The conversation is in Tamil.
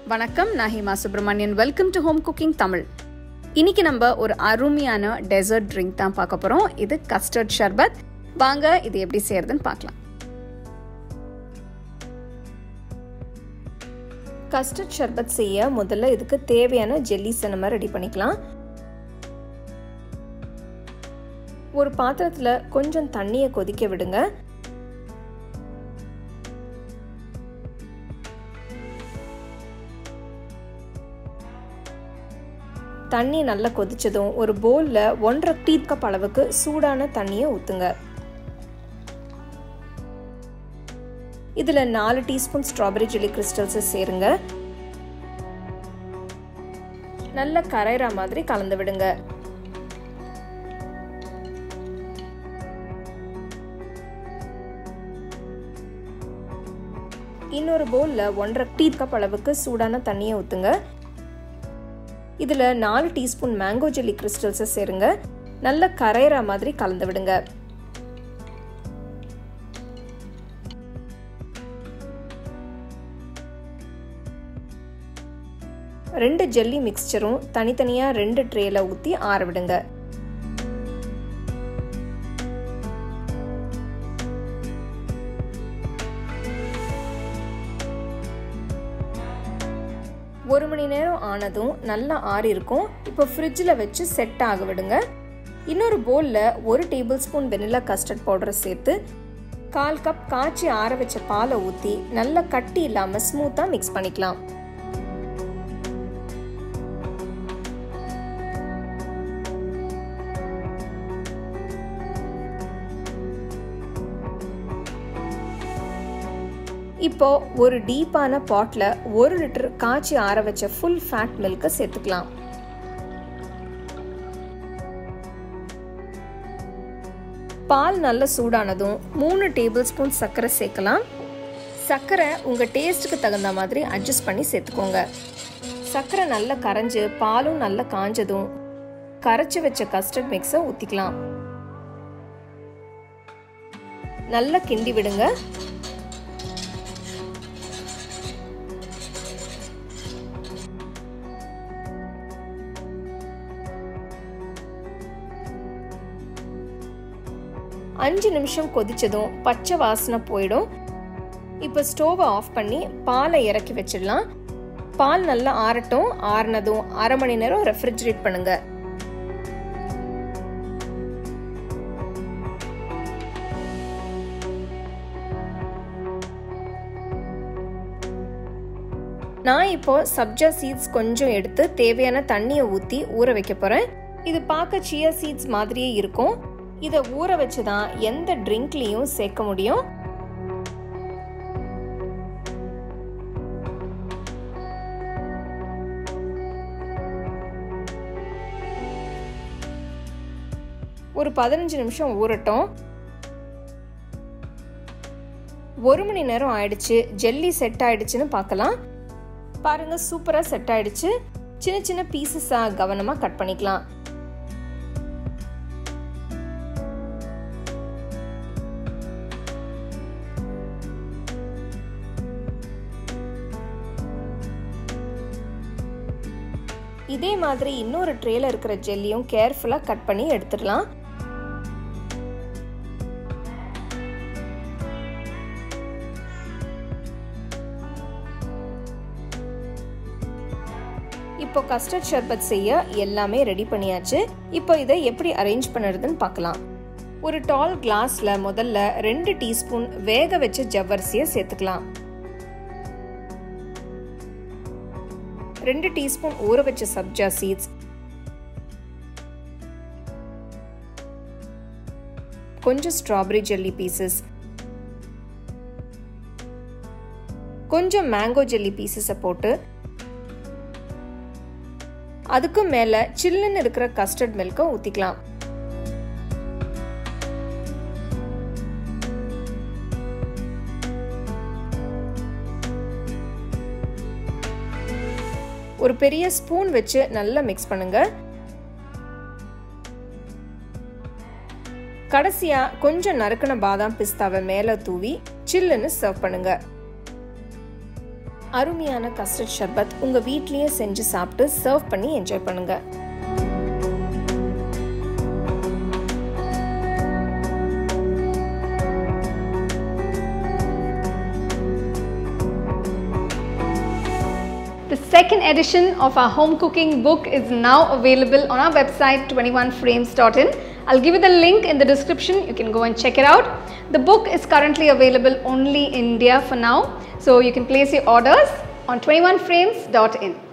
வணக்கம், நான் Hema Subramanian. Welcome to home cooking Tamil. இன்னைக்கு நம்ம ஒரு அருமையான டெசர்ட் ட்ரிங்க் தான் பார்க்க போறோம். இது கஸ்டர்ட் ஷர்பத். வாங்க இது எப்படி செய்யறதுன்னு பார்க்கலாம். கஸ்டர்ட் ஷர்பத் செய்ய முதல்ல இதுக்கு தேவையான ஜெல்லிஸை நம்ம ரெடி பண்ணிக்கலாம். ஒரு பாத்திரத்துல கொஞ்சம் தண்ணியை கொதிக்க விடுங்க. தண்ணி நல்லா கொதிச்சதும் ஒரு பவுல்ல 1.5 டீஸ்பூன் அளவுக்கு சூடான தண்ணியை ஊத்துங்க. இதுல 4 டீஸ்பூன் ஸ்ட்ராபெரி ஜெல்லி கிறிஸ்டல்ஸ் சேருங்க. நல்ல கரையற மாதிரி கலந்து விடுங்க. இன்னொரு பவுல்ல 1.5 டீஸ்பூன் அளவுக்கு சூடான தண்ணியை ஊத்துங்க. இதுல 4 டீஸ்பூன் மேங்கோ ஜெல்லி கிறிஸ்டல்ஸ் சேருங்க. நல்ல கரையற மாதிரி கலந்து விடுங்க. ரெண்டு ஜெல்லி மிக்ஸ்சரும் தனித்தனியா 2 ட்ரேல ஊத்தி ஆற விடுங்க. ஒரு மணி நேரம் ஆனதும் நல்லா ஆறி இருக்கும். இப்போ ஃப்ரிட்ஜில் வச்சு செட் ஆக விடுங்க. இன்னொரு பவுலில் 1 டேபிள் ஸ்பூன் வெனிலா கஸ்டர்ட் பவுடரை சேர்த்து 1/4 கப் காய்ச்சி ஆற வச்ச பாலை ஊற்றி நல்லா கட்டி இல்லாமல் ஸ்மூத்தாக மிக்ஸ் பண்ணிக்கலாம். இப்போ ஒரு டீப்பான பாட்ல 1 லிட்டர் காய்ச்சி ஆற வச்ச ஃபுல் ஃபேட் மில்க சேர்த்துக்கலாம். பால் நல்லா சூடானதும் 3 டேபிள் ஸ்பூன் சர்க்கரை சேர்க்கலாம். சர்க்கரை உங்க டேஸ்ட்டுக்கு தகுந்த மாதிரி அட்ஜஸ்ட் பண்ணி சேர்த்துக்கோங்க. சர்க்கரை நல்லா கரைஞ்சு பாலும் நல்லா காஞ்சதும் கரைச்சி வச்ச கஸ்டர்ட் மிக்ஸை ஊற்றிக்கலாம். நல்லா கிண்டி விடுங்க. அஞ்சு நிமிஷம் கொதிச்சதும் பச்சை வாசனை போயிடும். இப்போ ஸ்டோவை ஆஃப் பண்ணி பாலை இறக்கி வச்சிடலாம். பால் நல்லா ஆறட்டும். ஆறுனதும் 1/2 மணி நேரம் ரெஃப்ரிஜரேட் பண்ணுங்க. நான் இப்போ சப்ஜா சீட்ஸ் கொஞ்சம் எடுத்து தேவையான தண்ணியை ஊற்றி ஊற வைக்க போறேன். இது பார்க்க சியா சீட்ஸ் மாதிரியே இருக்கும். இதை ஊற வச்சுதான் எந்த ட்ரிங்க்லையும் சேர்க்க முடியும். ஒரு 15 நிமிஷம் ஊறட்டும். 1 மணி நேரம் ஆயிடுச்சு. ஜெல்லி செட் ஆயிடுச்சுன்னு பார்க்கலாம். பாருங்க, சூப்பரா செட் ஆயிடுச்சு. சின்ன சின்ன பீசஸா கவனமா கட் பண்ணிக்கலாம். இதே மாதிரி இன்னொரு ட்ரேல இருக்கிற ஜெல்லியும் கேர்ஃபுல்லா கட் பண்ணி எடுத்துடலாம். இப்போ கஸ்டர்ட் ஷர்பத் செய்ய எல்லாமே ரெடி பண்ணியாச்சு. இப்போ இதை எப்படி அரேஞ்ச் பண்ணுறதுன்னு பார்க்கலாம். ஒரு டால் கிளாஸ்ல முதல்ல 2 டீஸ்பூன் வேக வச்ச ஜவ்வரிசியை சேர்த்துக்கலாம். 2 டீஸ்பூன் ஊற வச்ச சப்ஜா சீட்ஸ், கொஞ்சம் ஸ்ட்ராபெரி ஜெல்லி பீசஸ், கொஞ்சம் மேங்கோ ஜெல்லி பீசஸை போட்டு அதுக்கு மேல சில்லுன்னு இருக்கிற கஸ்டர்ட் மில்கை ஊத்திக்கலாம். ஒரு பெரிய ஸ்பூன் வச்சு நல்லா மிக்ஸ் பண்ணுங்க. கடைசியா கொஞ்சம் நறுக்கின பாதாம் பிஸ்தாவை மேல தூவி சில்லுன்னு சர்வ் பண்ணுங்க. அருமையான கஸ்டர்ட் ஷர்பத் உங்கள் வீட்லேயே செஞ்சு சாப்பிட்டு சர்வ் பண்ணி என்ஜாய் பண்ணுங்கள். The second edition of our home cooking book is now available on our website 21frames.in. I'll give you the link in the description. You can go and check it out. The book is currently available only in India for now, so you can place your orders on 21frames.in.